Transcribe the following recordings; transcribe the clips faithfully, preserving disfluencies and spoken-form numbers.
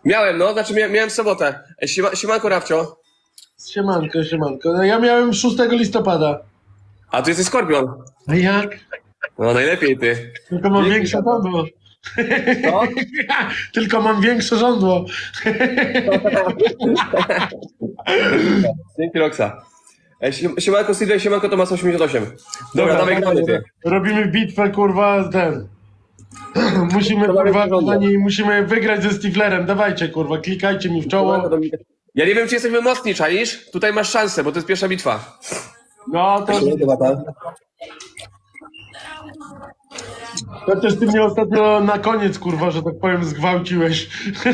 Miałem, no, znaczy mia miałem w sobotę. E, Siema, siemanko, Rafcio. Siemanko, siemanko. No ja miałem szóstego listopada. A ty jesteś Skorpion. A jak? No najlepiej ty. Tylko mam Dzięki większe za to. żądło. Co? Tylko mam większe żądło. Dzięki, Roxa. E, siem- Siemanko, Sylwia, siemanko, Tomas osiemdziesiąt osiem. Dobra, Dobra, dawaj gramy ty. Robimy bitwę, kurwa, ten. Musimy, To mamy kurwa, żądło. kochani, musimy wygrać ze Stiflerem. Dawajcie, kurwa, klikajcie mi w czoło. Ja nie wiem, czy jesteśmy mocni, czaisz? Tutaj masz szansę, bo to jest pierwsza bitwa. No, to... To też ty mnie ostatnio na koniec, kurwa, że tak powiem, zgwałciłeś.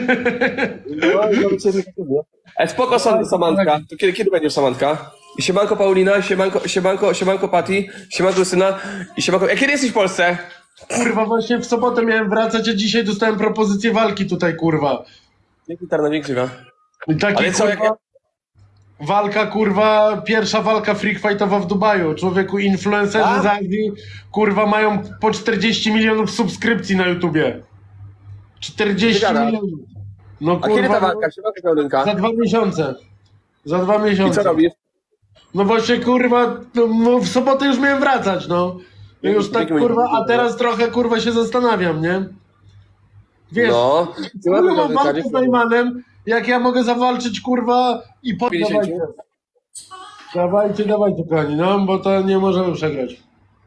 E, spoko, Sam- Samantka. To kiedy, kiedy będziesz, Samantka? I siemanko, Paulina, siemanko, siemanko, siemanko, Patty, siemanko, Syna i siemanko... E, kiedy jesteś w Polsce? Kurwa, właśnie w sobotę miałem wracać, a dzisiaj dostałem propozycję walki tutaj, kurwa. Dzięki, Tarna, dzięki, Sylwia. I taki, Ale co, kurwa, jak... walka, kurwa, pierwsza walka freak fightowa w Dubaju. Człowieku, influencerzy A? z Azji, kurwa, mają po czterdzieści milionów subskrypcji na YouTubie. czterdzieści Ty gada. milionów. No A kiedy ta kurwa, walka? Siemanko, Paulynka. za dwa miesiące. Za dwa I miesiące. co robisz? No właśnie, kurwa, no, no w sobotę już miałem wracać, no. I już tak, kurwa, a teraz trochę, kurwa, się zastanawiam, nie? Wiesz, No. kurwa, walkę z Najmanem, jak ja mogę zawalczyć, kurwa, i po... pięćdziesiąt. Dawajcie, dawajcie, dawajcie, kochani, no, bo to nie możemy przegrać.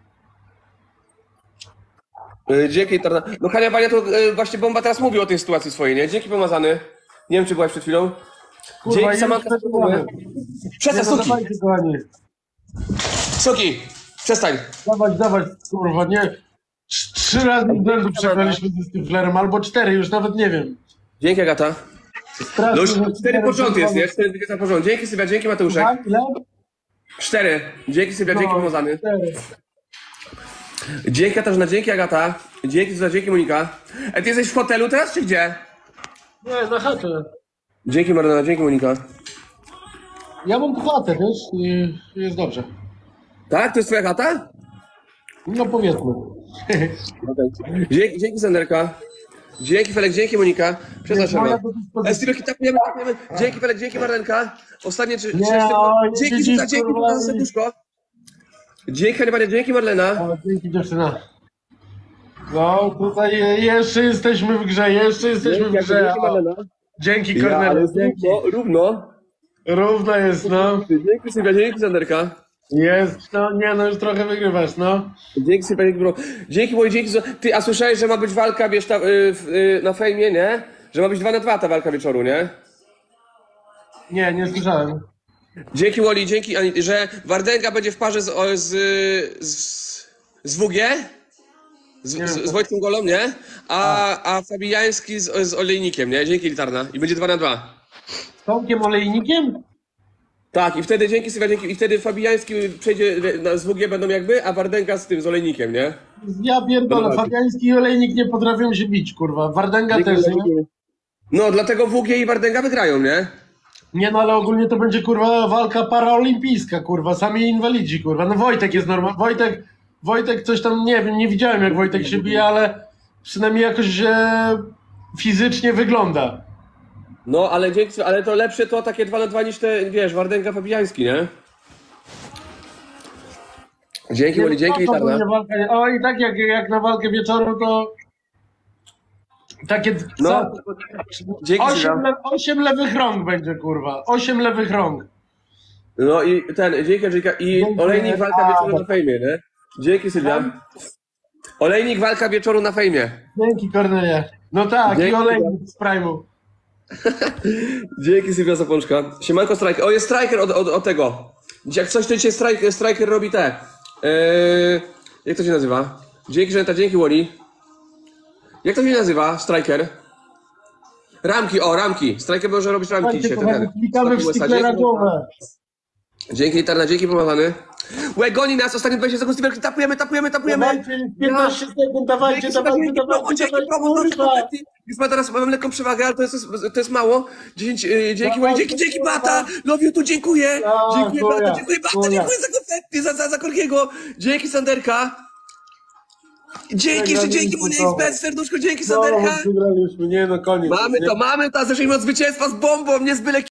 Y, Dzięki, Tarna. No Hania Bania to y, właśnie Bomba teraz mówi o tej sytuacji swojej, nie? Dzięki, Pomazany. Nie wiem, czy byłaś przed chwilą. Kurwa, Dzięki, jest Samanka. przegrane. Przestań, Nie, no, suki! dawajcie, kochani. Suki! Przestań! Dawać, dawać, kurwa, nie. Trz- Trzy razy z rzędu przegraliśmy ze Stiflerem, albo cztery, już nawet nie wiem. Dzięki, Agata. Strasznie, No już że cztery po rząd jest, nie? przegramy. Cztery dwie po rząd. Dzięki, Sylwia, dzięki, Mateuszek. Dwa, ile? Cztery. Dzięki, Sylwia, dzięki, No, Pomazany. cztery. Dzięki, Katarzyna, dzięki, Agata. Dzięki, Zuza, dzięki, Monika. E, ty jesteś w hotelu teraz, czy gdzie? Nie, na chatę. Dzięki, Marlena, dzięki, Monika. Ja mam chatę, wiesz, i jest dobrze. Tak? To jest twoja chata? No powiedzmy. Okay. Dzięki, dzięki, Sanderka. Dzięki, Felek, dzięki, Monika. Przepraszam. moja E, dyspozycja. Styroki, tapujemy, tapujemy. Dzięki, Felek, dzięki, Marlenka. Ostatnie trzy... Nie, trzy- oj, Dzięki, widzisz, Zuza, dzięki, kurwa, za serduszko. Dzięki, Hania Bania, dzięki, Marlena. O, dzięki, dziewczyna. No, tutaj jeszcze jesteśmy w grze, jeszcze jesteśmy w Dzięki, grze. dzięki, O, Marlena. dzięki, Ja, ale Kornel, jest dzięki. równo, równo. Równo jest, no. Dzięki, Sylwia, dzięki, Sanderka. Jest, no nie, no już trochę wygrywasz, no. Dzięki, Sylwia, dzięki, bro. Dzięki, moi, dzięki. Za... Ty, a słyszałeś, że ma być walka, wiesz, ta, y, w, y, na fejmie, nie? Że ma być dwa na dwa ta walka wieczoru, nie? Nie, nie słyszałem. Dzięki, Woli, dzięki, Ani- że Wardęga będzie w parze z, o, z, z, z W G? Z, Nie z, wiem. z Wojtkiem Golą, nie? A, a Fabijański z, z Olejnikiem, nie? Dzięki, Litarna. I będzie dwa na dwa. Z Tomkiem Olejnikiem? Tak, i wtedy, dzięki, Sylwia, dzięki, i wtedy Fabijański przejdzie na, z W G będą jakby, a Wardęga z tym, z Olejnikiem, nie? Ja pierdolę, Dobra. Fabiański i Olejnik nie potrafią się bić, kurwa. Wardęga Dzięki, też, nie? dzięki. No, dlatego W G i Wardęga wygrają, nie? Nie, no ale ogólnie to będzie, kurwa, walka paraolimpijska, kurwa. Sami inwalidzi, kurwa. No Wojtek jest normalny. Wojtek, Wojtek coś tam, nie wiem, nie widziałem jak Wojtek się bije, ale przynajmniej jakoś e, fizycznie wygląda. No, ale dzięki, ale to lepsze to takie dwa na dwa niż te, wiesz, Wardęga Fabijański, nie? Dzięki, Woli, dzięki, No, to Litarna. będzie walka, o i tak jak, jak na walkę wieczoru, to takie No, co? dzięki, Osiem, Sylwia. le, osiem lewych rąk będzie, kurwa. Osiem lewych rąk. No i ten, dzięki, Andrzejka. I Dzięki. Olejnik walka wieczoru na fejmie, nie? Dzięki, Sylwia. Olejnik walka wieczoru na fejmie. Dzięki, Kornelia. No tak, Dzięki, i Olejnik z Prime'u. Dzięki, Sylwia Zapączka. Siemanko, Striker. O, jest Striker od, od, od tego. Jak coś, to dzisiaj Striker, Striker robi te. Yy, jak to się nazywa? Dzięki, Żenta, dzięki, Woli. Jak to się nazywa, Striker? Ramki, o, ramki. Striker może robić ramki Słuchajcie, dzisiaj. kochani, ten, ten. klikamy w Sticklera głowę. Dzięki, Litarna, dzięki, pomazany. Łe, goni nas, ostatnie dwadzieścia sekund, Steven, tapujemy, tapujemy, tapujemy. Dawajcie, piętnaście sekund, dawajcie, Dzięki, dawajcie, dzięki, dawajcie, promo, dzięki, dawajcie, promo, to kurwa. kompletnie. Już ma teraz, mam lekką przewagę, ale to jest, to jest mało. dziesięć, yy, dzięki, Woli, dzięki, dzięki, Bata, love you, tu dziękuję. A, Dziękuję, chuja, Bata, dziękuję, Bata, chuja. dziękuję za konfetti, za, za, za Korgiego. Dzięki, Sanderka. Dzięki, jeszcze dzięki Przegraliśmy Woli to. X, serduszko, dzięki No, Sanderka. przegraliśmy, nie no koniec. Mamy nie? to, mamy to, zaczęliśmy od zwycięstwa z bombą, nie z byle